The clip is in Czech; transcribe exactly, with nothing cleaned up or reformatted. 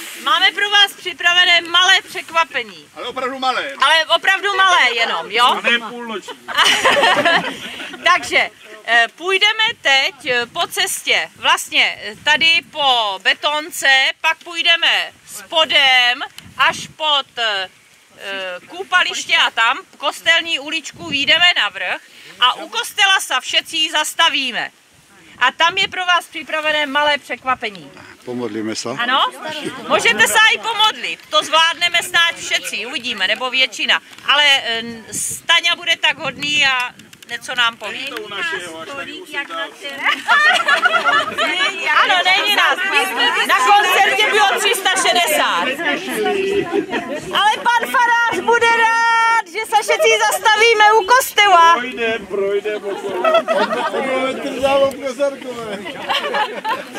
Máme pro vás připravené malé překvapení. Ale opravdu malé. Ale opravdu malé jenom, jo? A ne půlnoční. Takže půjdeme teď po cestě, vlastně tady po betonce, pak půjdeme spodem až pod koupaliště a tam kostelní uličku vyjdeme na vrch a u kostela se všetci zastavíme. A tam je pro vás připravené malé překvapení. Pomodlíme se. Ano? Můžete se i pomodlit. To zvládneme snad všetci, uvidíme, nebo většina. Ale Staňa bude tak hodný a něco nám poví. Ano, není nás. Na koncertě bylo tři sta šedesát. Ale pan farář bude rád, že se všetci zastavíme u kostela. Projdem, projdem okolo.